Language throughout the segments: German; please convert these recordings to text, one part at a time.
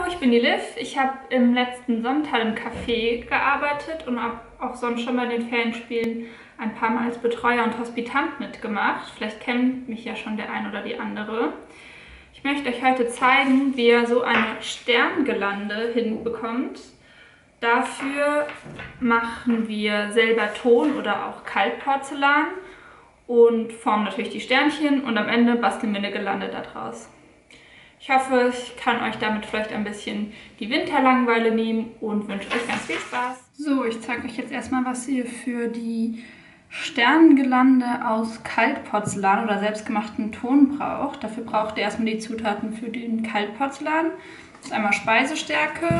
ich bin die Liv. Ich habe im letzten Sonntag im Café gearbeitet und habe auch sonst schon bei den Ferienspielen ein paar Mal als Betreuer und Hospitant mitgemacht. Vielleicht kennt mich ja schon der ein oder die andere. Ich möchte euch heute zeigen, wie ihr so eine Sterngelande hinbekommt. Dafür machen wir selber Ton oder auch Kaltporzellan und formen natürlich die Sternchen und am Ende basteln wir eine Gelande daraus. Ich hoffe, ich kann euch damit vielleicht ein bisschen die Winterlangeweile nehmen und wünsche euch ganz viel Spaß. So, ich zeige euch jetzt erstmal, was ihr für die Sterngelande aus Kaltporzellan oder selbstgemachten Ton braucht. Dafür braucht ihr erstmal die Zutaten für den Kaltporzellan. Das ist einmal Speisestärke,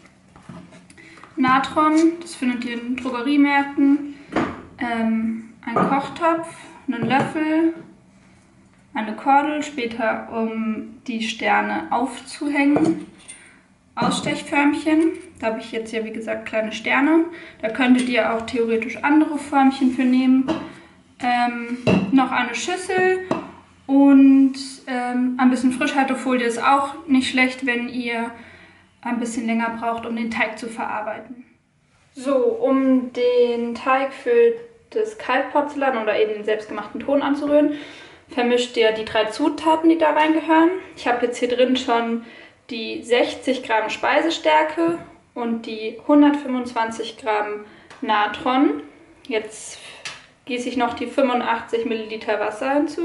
Natron, das findet ihr in Drogeriemärkten, ein Kochtopf, einen Löffel, eine Kordel, später um die Sterne aufzuhängen, Ausstechförmchen, da habe ich jetzt ja wie gesagt kleine Sterne, da könntet ihr auch theoretisch andere Förmchen für nehmen, noch eine Schüssel und ein bisschen Frischhaltefolie ist auch nicht schlecht, wenn ihr ein bisschen länger braucht, um den Teig zu verarbeiten. So, um den Teig für das Kaltporzellan oder eben den selbstgemachten Ton anzurühren, vermischt ihr die 3 Zutaten, die da reingehören. Ich habe jetzt hier drin schon die 60 Gramm Speisestärke und die 125 Gramm Natron. Jetzt gieße ich noch die 85 Milliliter Wasser hinzu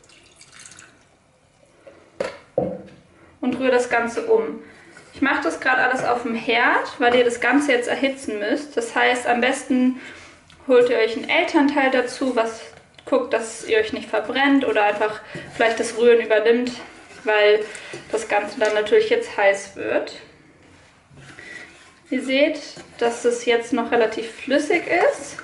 und rühre das Ganze um. Ich mache das gerade alles auf dem Herd, weil ihr das Ganze jetzt erhitzen müsst. Das heißt, am besten holt ihr euch ein Elternteil dazu, was guckt, dass ihr euch nicht verbrennt oder einfach vielleicht das Rühren übernimmt, weil das Ganze dann natürlich jetzt heiß wird. Ihr seht, dass es jetzt noch relativ flüssig ist.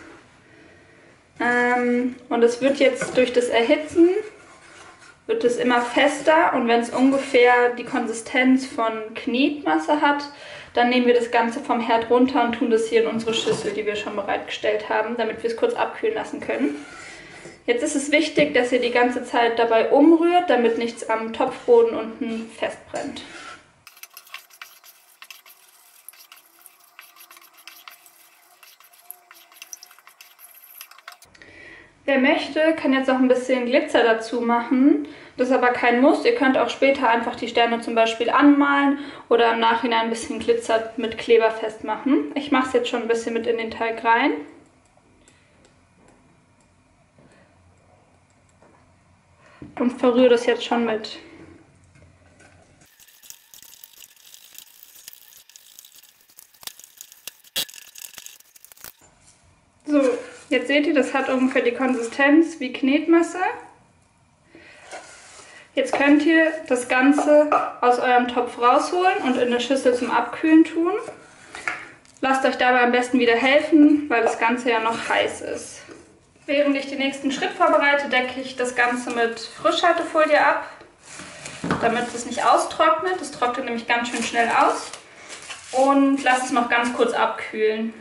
Und es wird jetzt durch das Erhitzen wird es immer fester und wenn es ungefähr die Konsistenz von Knetmasse hat, dann nehmen wir das Ganze vom Herd runter und tun das hier in unsere Schüssel, die wir schon bereitgestellt haben, damit wir es kurz abkühlen lassen können. Jetzt ist es wichtig, dass ihr die ganze Zeit dabei umrührt, damit nichts am Topfboden unten festbrennt. Wer möchte, kann jetzt auch ein bisschen Glitzer dazu machen. Das ist aber kein Muss. Ihr könnt auch später einfach die Sterne zum Beispiel anmalen oder im Nachhinein ein bisschen Glitzer mit Kleber festmachen. Ich mache es jetzt schon ein bisschen mit in den Teig rein. Und verrühre das jetzt schon mit. So, jetzt seht ihr, das hat ungefähr die Konsistenz wie Knetmasse. Jetzt könnt ihr das Ganze aus eurem Topf rausholen und in eine Schüssel zum Abkühlen tun. Lasst euch dabei am besten wieder helfen, weil das Ganze ja noch heiß ist. Während ich den nächsten Schritt vorbereite, decke ich das Ganze mit Frischhaltefolie ab, damit es nicht austrocknet. Das trocknet nämlich ganz schön schnell aus. Und lasse es noch ganz kurz abkühlen.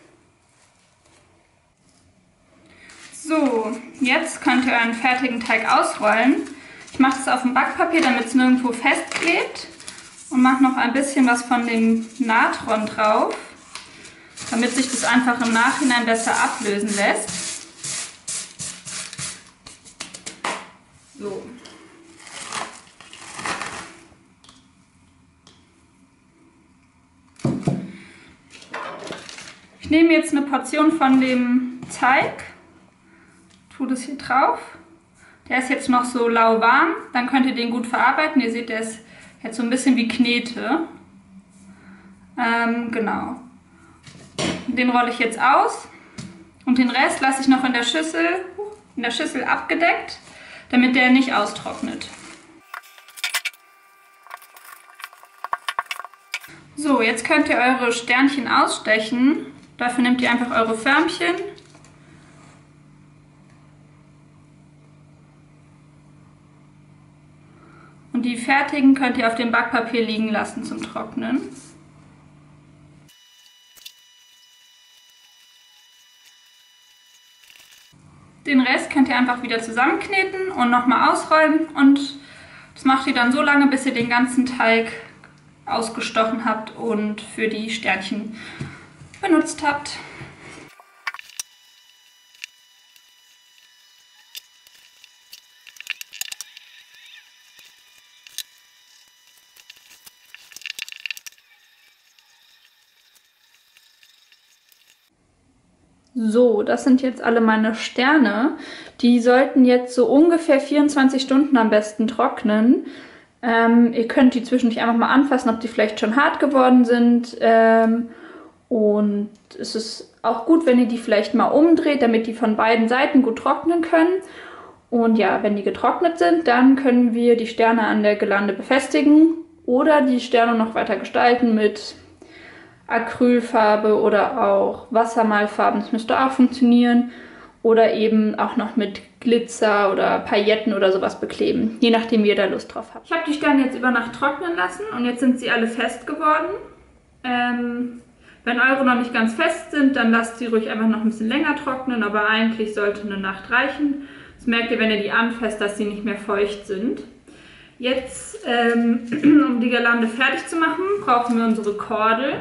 So, jetzt könnt ihr euren fertigen Teig ausrollen. Ich mache das auf dem Backpapier, damit es nirgendwo festklebt. Und mache noch ein bisschen was von dem Natron drauf, damit sich das einfach im Nachhinein besser ablösen lässt. So. Ich nehme jetzt eine Portion von dem Teig, tue das hier drauf. Der ist jetzt noch so lauwarm, dann könnt ihr den gut verarbeiten. Ihr seht, der ist jetzt so ein bisschen wie Knete. Genau. Den rolle ich jetzt aus und den Rest lasse ich noch in der Schüssel abgedeckt, damit der nicht austrocknet. So, jetzt könnt ihr eure Sternchen ausstechen. Dafür nehmt ihr einfach eure Förmchen. Und die fertigen könnt ihr auf dem Backpapier liegen lassen zum Trocknen. Den Rest könnt ihr einfach wieder zusammenkneten und nochmal ausrollen und das macht ihr dann so lange, bis ihr den ganzen Teig ausgestochen habt und für die Sternchen benutzt habt. So, das sind jetzt alle meine Sterne. Die sollten jetzt so ungefähr 24 Stunden am besten trocknen. Ihr könnt die zwischendurch einfach mal anfassen, ob die vielleicht schon hart geworden sind. Und es ist auch gut, wenn ihr die vielleicht mal umdreht, damit die von beiden Seiten gut trocknen können. Und ja, wenn die getrocknet sind, dann können wir die Sterne an der Girlande befestigen oder die Sterne noch weiter gestalten mit Acrylfarbe oder auch Wassermalfarben, das müsste auch funktionieren. Oder eben auch noch mit Glitzer oder Pailletten oder sowas bekleben, je nachdem wie ihr da Lust drauf habt. Ich habe die Sterne jetzt über Nacht trocknen lassen und jetzt sind sie alle fest geworden. Wenn eure noch nicht ganz fest sind, dann lasst sie ruhig einfach noch ein bisschen länger trocknen, aber eigentlich sollte eine Nacht reichen. Das merkt ihr, wenn ihr die anfasst, dass sie nicht mehr feucht sind. Jetzt, um die Girlande fertig zu machen, brauchen wir unsere Kordel.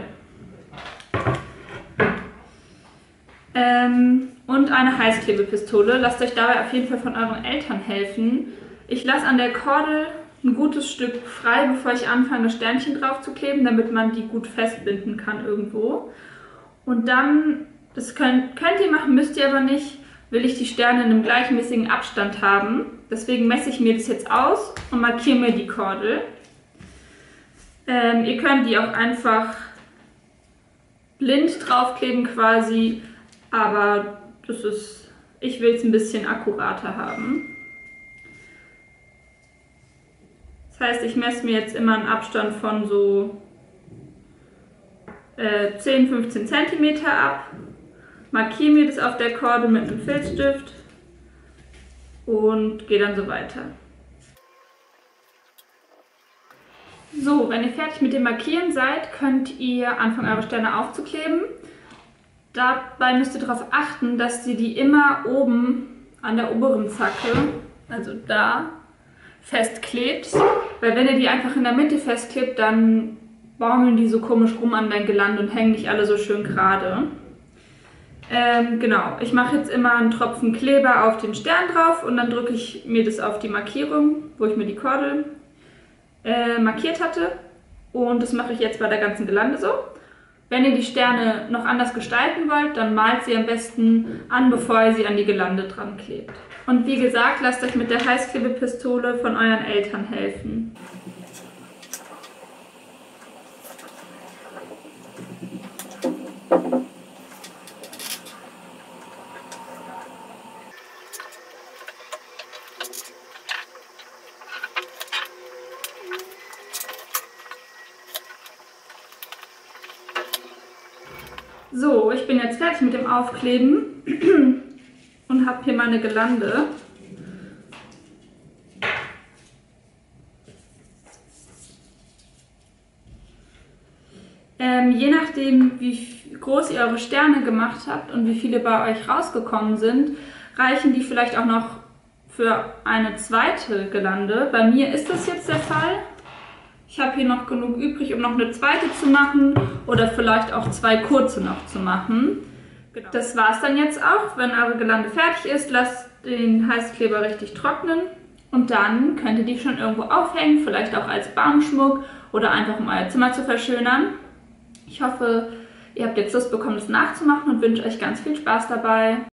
Und eine Heißklebepistole. Lasst euch dabei auf jeden Fall von euren Eltern helfen. Ich lasse an der Kordel ein gutes Stück frei, bevor ich anfange, Sternchen drauf zu kleben, damit man die gut festbinden kann irgendwo. Und dann, das könnt ihr machen, müsst ihr aber nicht, will ich die Sterne in einem gleichmäßigen Abstand haben. Deswegen messe ich mir das jetzt aus und markiere mir die Kordel. Ihr könnt die auch einfach blind draufkleben quasi. Aber das ist, ich will es ein bisschen akkurater haben. Das heißt, ich messe mir jetzt immer einen Abstand von so 10-15 cm ab, markiere mir das auf der Kordel mit einem Filzstift und gehe dann so weiter. So, wenn ihr fertig mit dem Markieren seid, könnt ihr anfangen, eure Sterne aufzukleben. Dabei müsst ihr darauf achten, dass ihr die immer oben an der oberen Zacke, also da, festklebt. Weil wenn ihr die einfach in der Mitte festklebt, dann baumeln die so komisch rum an dein Girlande und hängen nicht alle so schön gerade. Genau, ich mache jetzt immer einen Tropfen Kleber auf den Stern drauf und dann drücke ich mir das auf die Markierung, wo ich mir die Kordel markiert hatte. Und das mache ich jetzt bei der ganzen Girlande so. Wenn ihr die Sterne noch anders gestalten wollt, dann malt sie am besten an, bevor ihr sie an die Girlande dran klebt. Und wie gesagt, lasst euch mit der Heißklebepistole von euren Eltern helfen. So, ich bin jetzt fertig mit dem Aufkleben und habe hier meine Girlande. Je nachdem, wie groß ihr eure Sterne gemacht habt und wie viele bei euch rausgekommen sind, reichen die vielleicht auch noch für eine zweite Girlande. Bei mir ist das jetzt der Fall. Ich habe hier noch genug übrig, um noch eine zweite zu machen oder vielleicht auch zwei kurze noch zu machen. Genau. Das war es dann jetzt auch. Wenn eure Girlande fertig ist, lasst den Heißkleber richtig trocknen und dann könnt ihr die schon irgendwo aufhängen, vielleicht auch als Baumschmuck oder einfach um euer Zimmer zu verschönern. Ich hoffe, ihr habt jetzt Lust bekommen, das nachzumachen und wünsche euch ganz viel Spaß dabei.